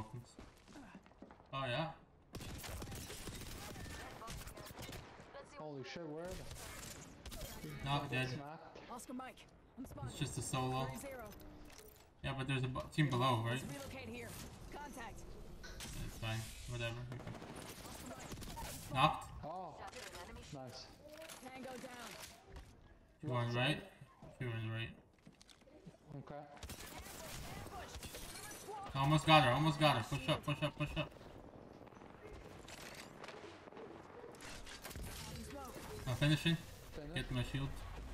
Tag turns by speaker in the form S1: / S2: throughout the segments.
S1: weapons. Oh yeah.
S2: Holy shit, where are they?
S1: Not dead.
S3: Oscar Mike. I'm spotted.
S1: It's just a solo.
S3: 3-0.
S1: Yeah, but there's a team below, right?
S3: Let's relocate here. Contact.
S1: It's fine. Whatever. Knocked.
S2: Oh, nice.
S3: Tango down.
S1: You going right? You going right.
S2: Okay.
S1: Almost got her. Almost got her. Push up. Push up. Push up. I'm finishing. Get my shield.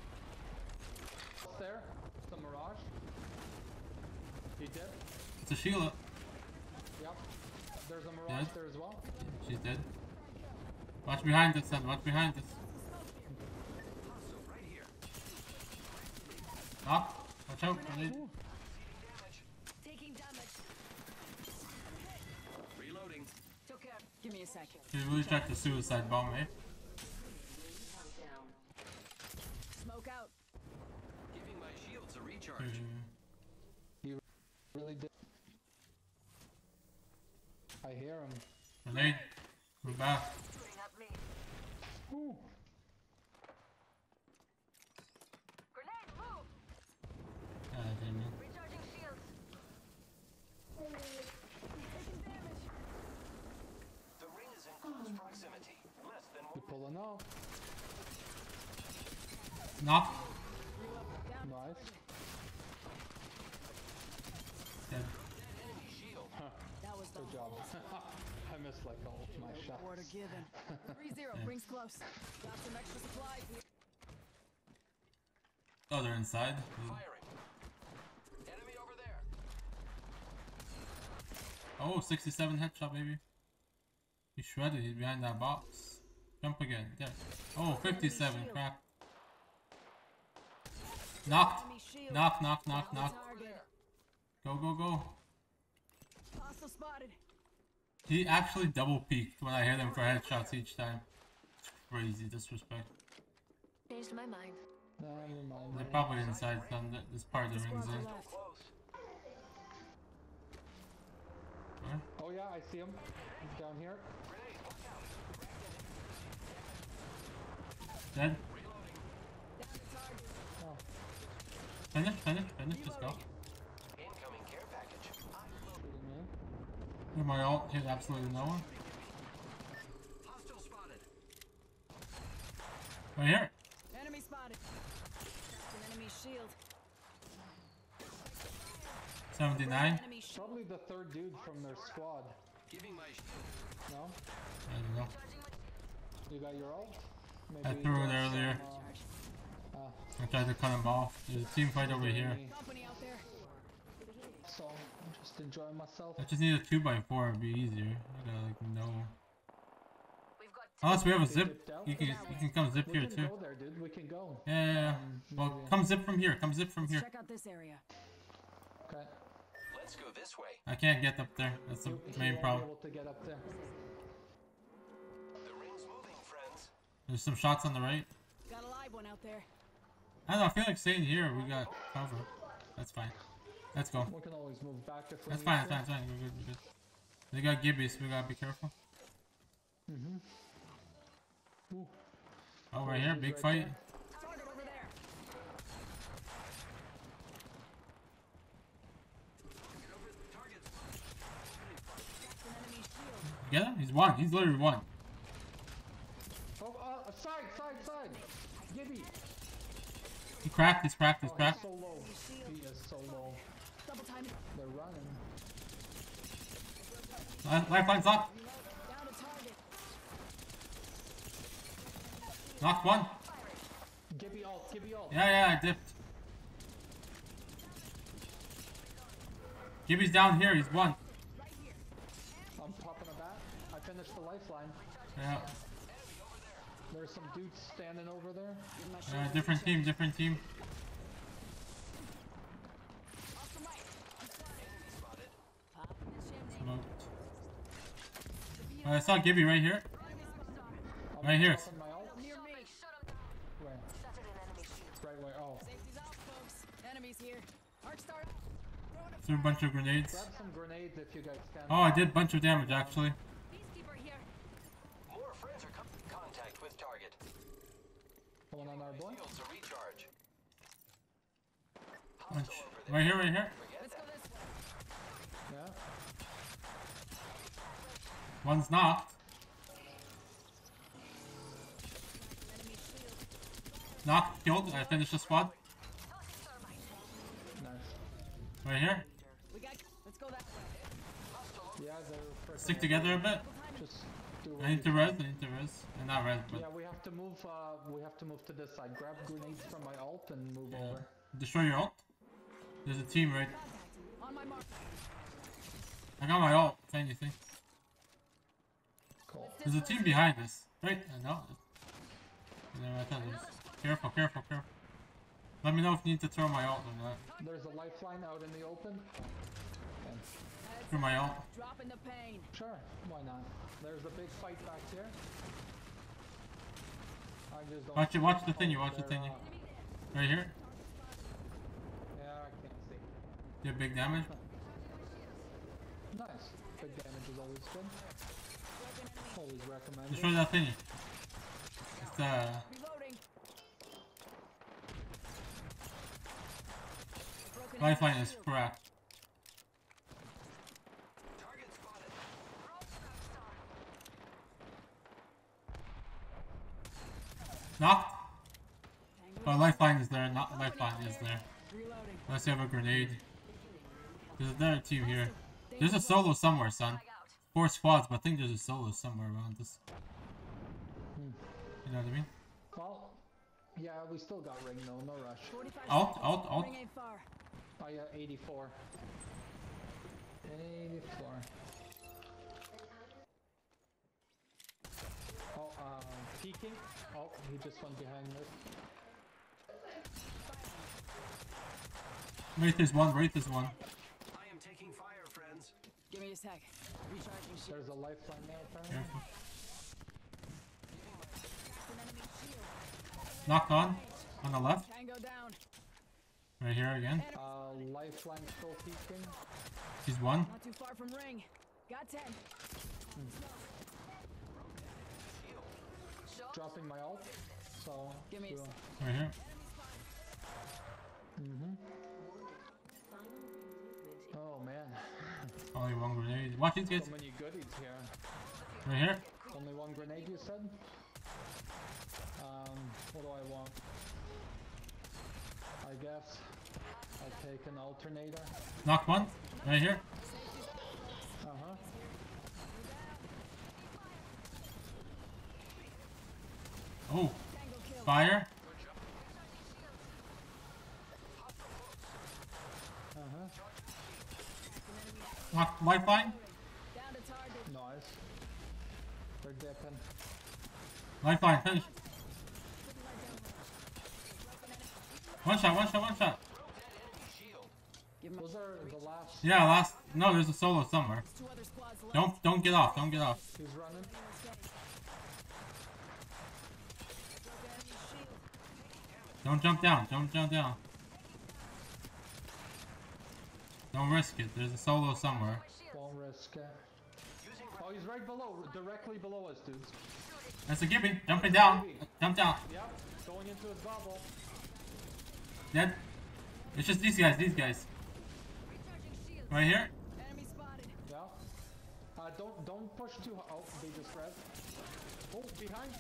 S2: There. The Mirage. He dead?
S1: It's a Sheila.
S2: Yep. There's a Mirage there as well.
S1: She's dead. Watch behind us, son. Watch behind us. Up. Watch out.
S3: Taking damage.
S4: Reloading.
S3: Took care. Give me a second.
S1: You really check the suicide bomb, eh?
S3: Smoke out.
S4: Giving my shields a recharge.
S2: You really did. I hear him.
S1: Grenade. We're back.
S2: Ooh.
S5: Grenade, move!
S1: God damn it.
S5: Recharging shields.
S3: Taking damage.
S4: The ring is in close proximity. Less than
S2: You pulling off.
S1: Knock.
S2: Nice.
S1: Dead.
S3: That was the
S2: Good job. I missed like all of my shots.
S3: order given. 3-0. Rings close. Got some extra supplies here.
S1: Oh, they're inside.
S4: firing. Enemy over there.
S1: Oh, 67 headshot, baby. He's shredded. He's behind that box. Jump again. Yes. Oh, 57. Crap. Knocked.
S3: Enemy shield.
S1: Knock, knock, knock, knock.
S3: Target.
S1: Go, go, go.
S3: Hostile spotted.
S1: He actually double peeked when I hit him for headshots each time. It's crazy disrespect.
S5: Changed my mind.
S2: Nah, never mind.
S1: They're probably inside some this part of the rings in.
S3: Left.
S4: Close.
S1: Huh?
S2: Oh yeah, I see him. He's down here.
S1: Dead.
S3: Down to target.
S2: Oh,
S1: Finish, finish, finish. Just go.
S4: Incoming care package.
S2: shooting me.
S1: Hit my ult. Hit absolutely no one.
S4: Hostile spotted.
S1: Right here.
S3: Enemy spotted. An enemy shield.
S1: 79.
S3: Enemy shield.
S2: Probably the third dude from their squad.
S4: Giving my
S2: No?
S1: I don't know.
S2: You got your ult?
S1: I
S2: Maybe
S1: threw it
S2: get
S1: earlier.
S2: some,
S1: I tried to cut him off. There's a team fight over here.
S3: Company out there.
S2: So I'm just enjoying myself.
S1: I just need a 2x4. It'd be easier. I gotta like know.
S5: We've got
S1: Unless we have a
S2: They
S1: zip,
S2: dipped out?
S1: you can come zip
S2: We
S1: here
S2: can
S1: too.
S2: go there, dude. We can go.
S1: Yeah, yeah, yeah. Well,
S2: maybe.
S1: come zip from here. Come zip from here.
S3: Check out this area.
S2: Okay.
S4: Let's go this way.
S1: I can't get up there. That's the
S2: You
S1: main
S2: won't
S1: problem.
S2: be able to get up there.
S4: The ring's moving, friends.
S1: There's some shots on the right.
S3: Got a live one out there.
S1: I don't know. I feel like staying here. We got cover. That's fine. Let's go.
S2: We can always move back if we
S1: That's
S2: need
S1: fine.
S2: to.
S1: That's fine. That's fine. We're good. We're good. They got Gibby, so we gotta be careful.
S2: Ooh.
S1: Oh, right here.
S2: He's
S1: Big
S2: right
S1: fight.
S2: there.
S3: Target over there. An enemy shield.
S1: Get him? He's one. He's literally one.
S2: Oh, side. Gibby.
S1: He cracked. He's cracked. He's
S2: Oh,
S1: cracked.
S2: he's so low. He is so low.
S3: Double timing.
S2: They're running.
S1: Lifeline's up.
S3: Down to target.
S1: Knocked one.
S2: Gibby ult.
S1: Yeah, yeah. I dipped. Gibby's down here. He's one.
S3: Right here.
S2: I'm popping a bat. I finished the lifeline.
S1: Yeah.
S2: There's some dudes standing over there.
S3: Give my shield.
S1: Different team. Different team.
S3: Oscar Mike. Pop the chimney.
S1: Smoked. I saw Gibby right here.
S2: I'm
S1: Right here.
S2: popping my ult.
S3: Near me.
S5: shut him down.
S2: Where?
S5: Shattered an enemy shield.
S2: Right way. Oh.
S3: Safety's out, folks. Enemies here. Arc star. Throwing
S1: Threw a bunch of grenades.
S2: Grab some grenades if you guys can.
S1: Oh, I did a bunch of damage actually.
S3: Peacekeeper here.
S4: More friends are contact with target.
S2: One on our boy.
S4: Fields a recharge.
S1: Bunch.
S4: Hostile over there.
S1: Right here, right here.
S4: Forget
S3: Let's go
S4: that.
S3: this way.
S2: Yeah.
S1: One's knocked.
S3: Enemy shield.
S1: Knocked, killed. I finished the squad.
S2: Nice.
S1: Right here.
S3: We got. Let's go that way.
S2: Yeah, they're freaking
S1: Stick together a bit.
S2: Just do
S1: I need to res, I need to res. Not res, but
S2: Yeah, we have to move. We have to move to this side. Grab grenades from my alt and move over.
S1: destroy your ult. There's a team right.
S3: Contact. On my mark.
S1: I got my ult, if anything.
S2: Cool.
S1: There's a team behind us. Right? No. No, I thought it was. Careful, careful, careful. Let me know if you need to throw my ult or not.
S2: There's a lifeline out in the open. Okay.
S1: Throw my ult.
S3: Dropping the pain.
S2: Sure, why not? There's a big fight back here. I just don't
S1: Watch it,
S2: see
S1: watch the
S2: them.
S1: thing, you watch the
S2: They're,
S1: thing. Right here.
S2: Yeah, I can't see.
S1: Did big damage.
S2: Nice. Big damage is always good. Always recommended.
S1: Destroy that thingy. It's
S3: Reloading. Broken
S1: lifeline
S3: enemy
S1: is
S3: shield.
S1: cracked.
S4: Target spotted.
S1: Knocked.
S3: Tango.
S1: Oh, lifeline is there. Not lifeline is there.
S3: Reloading.
S1: Unless you have a grenade. There's another team here. There's a solo somewhere, son. 4 squads, but I think there's a solo somewhere around this. You know what I mean?
S2: Well, yeah, we still got ring though, no rush.
S3: 45
S1: Alt,
S3: seconds.
S1: alt, alt.
S3: Ring ain't far.
S2: Oh yeah, 84. 84. Oh, peeking. Oh, he just went behind this.
S1: Wraith is one, Wraith is one.
S4: I am taking fire, friends.
S3: Give me a sec. Recharging shield.
S2: There's a lifeline there, apparently.
S1: Careful.
S3: An enemy shield.
S1: Knocked on the left.
S3: Tango down.
S1: Right here again.
S2: Lifeline still peeking.
S1: He's one.
S3: Not too far from ring. Got 10.
S2: Dropping my ult. So,
S3: Give me a
S2: we'll-
S3: sec.
S1: Right here.
S2: Oh man,
S1: Only one grenade. Watch these guys.
S2: so many goodies here.
S1: Right here.
S2: Only one grenade, you said? What do I want? I guess I'll take an alternator.
S1: Knocked one. Right here.
S2: Uh-huh.
S1: Oh,
S3: Tango kill.
S1: fire.
S2: Uh-huh.
S1: Knocked lifeline.
S3: Down to target.
S2: Nice. They're dipping.
S1: Lifeline, finish. One shot, one shot, one shot.
S3: Give him
S2: Those are the last.
S1: Yeah, last. No, there's a solo somewhere.
S3: 2 other squads left.
S1: Don't get off. Don't get off.
S2: He's running.
S3: Broken enemy shield.
S1: Don't jump down. Don't jump down. Don't risk it. There's a solo somewhere.
S2: Won't risk it. Oh, he's right below, directly below us, dudes.
S1: That's a gimme. Jumping down. Jump down.
S2: Yep, going into his bubble.
S1: Dead. It's just these guys. These guys.
S3: Recharging shield.
S1: Right here.
S3: Enemy spotted.
S2: Yeah. Don't push too hard. Oh, they just res. Oh, behind.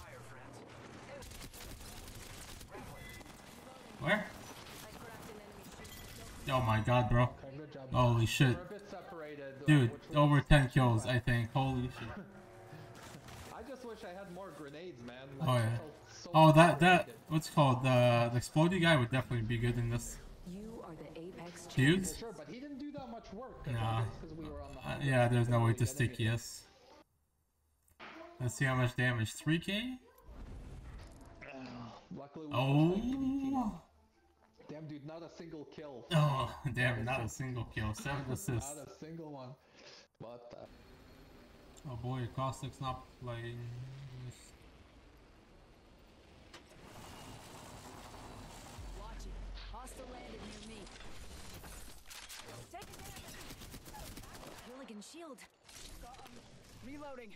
S1: Where?
S3: I cracked an enemy shield.
S1: Oh my god, bro.
S2: Okay, good job.
S1: Holy shit.
S2: We're a bit separated.
S1: Dude,
S2: which was-
S1: over 10 kills, I think. Holy shit.
S2: I just wish I had more grenades, man.
S1: Oh, yeah.
S2: I felt so
S1: Oh, that,
S2: separated.
S1: what's it called? The explodey guy would definitely be good in this.
S5: You are the Apex
S1: Dudes?
S2: Sure, but he didn't do that much work.
S1: Nah.
S2: Because we were on the
S1: Yeah, there's no way to
S2: Get
S1: stick,
S2: anything.
S1: yes. Let's see how much damage. 3k?
S2: Luckily, we pushed like 3 teams.
S1: Oh.
S2: Damn, dude, not a single kill.
S1: Oh, damn, not a single kill. 7 assists.
S2: Not a single one. But
S1: Oh boy, Caustic's not playing.
S3: Watch it. Hostile landed near me. Take it down. Hooligan shield. Got 'em. Reloading.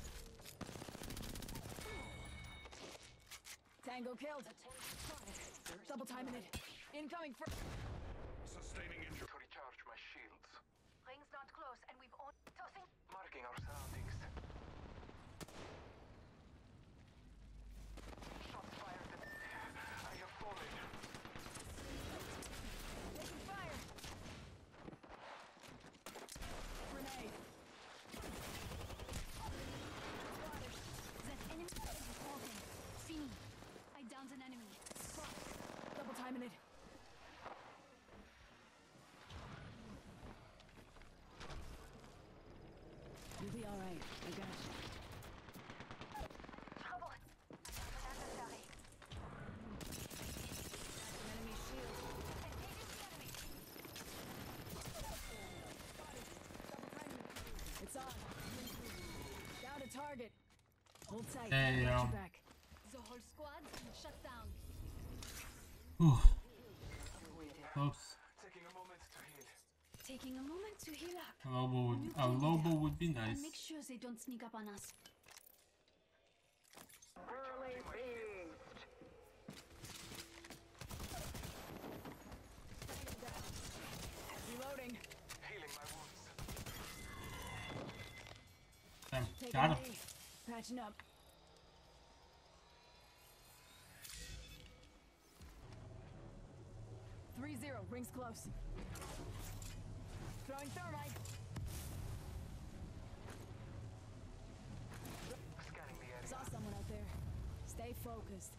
S3: Tango killed. Double timing it. Incoming for.
S4: Sustaining injury. To recharge my shields.
S3: Ring's not close, and we've only tossing.
S4: Marking our surroundings. Shots fired. I have fallen.
S3: Taking fire. Grenade. Spotted. That enemy is reporting. See me. I downed an enemy. Spot. Double timing it. You'll be alright. I got you.
S6: Trouble. Unnecessary.
S3: Enemy shield.
S6: Engaging the enemy.
S3: It's on. Down to target. Hold tight.
S1: There you
S3: Got
S1: go.
S3: your back.
S6: The whole squad shut down.
S1: Whew. Close.
S4: Taking a moment to heal.
S3: Taking a moment to heal up.
S1: A Lobo would be nice.
S3: And make sure they don't sneak up on us. Reloading.
S4: Healing my wounds.
S1: Damn,
S3: Taking
S1: got him.
S3: a knee. Patching up. Three zero. Rings close. Throwing thermite.
S4: Scanning the area.
S3: Saw someone out there. Stay focused.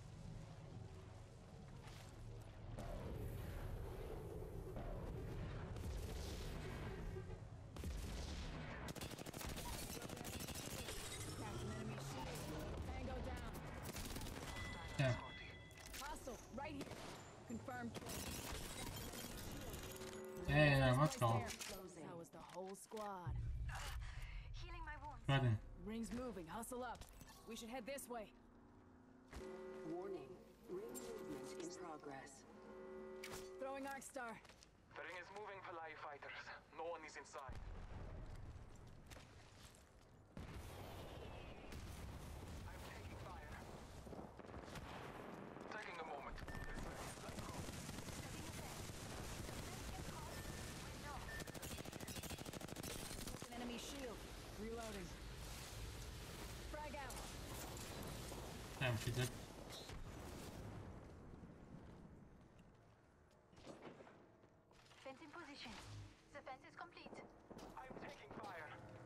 S3: Captain enemy shield. Tango down.
S1: Yeah.
S3: Hostile. Right here. Confirmed.
S1: Yeah, let's go.
S3: That was the whole squad.
S6: Healing my wounds.
S1: Shredding.
S3: Rings moving. Hustle up. We should head this way.
S5: Warning. Ring movement in progress.
S3: Throwing Arc Star.
S4: The ring is moving Palai fighters. No one is inside. I'm taking fire. Taking a moment. Let's go.
S3: An enemy shield. Reloading. Frag out.
S1: Damn, she did.
S6: Fence in position. The fence is complete.
S4: I'm taking fire.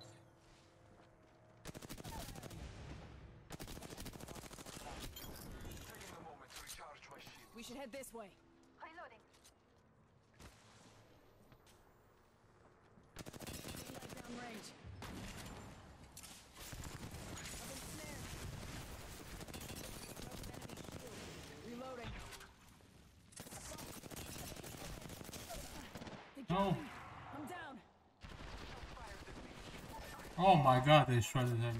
S4: Taking a moment to recharge my shield.
S3: We should head this way.
S6: Reloading.
S3: Light down range. I've been snared. Broken enemy shield. Reloading. They got
S1: No.
S3: me. I'm down.
S1: Oh my god, they shredded him.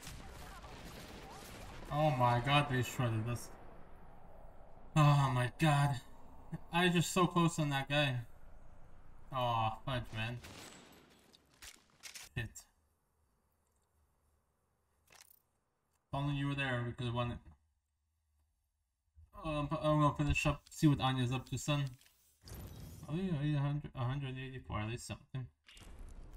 S1: Oh my god, they shredded us. Oh my god. I was just so close on that guy. Oh, fudge, man. Shit. If only you were there, we could have won it. But I'm gonna finish up, see what Anya's up to, son. Oh yeah, 184, at least something.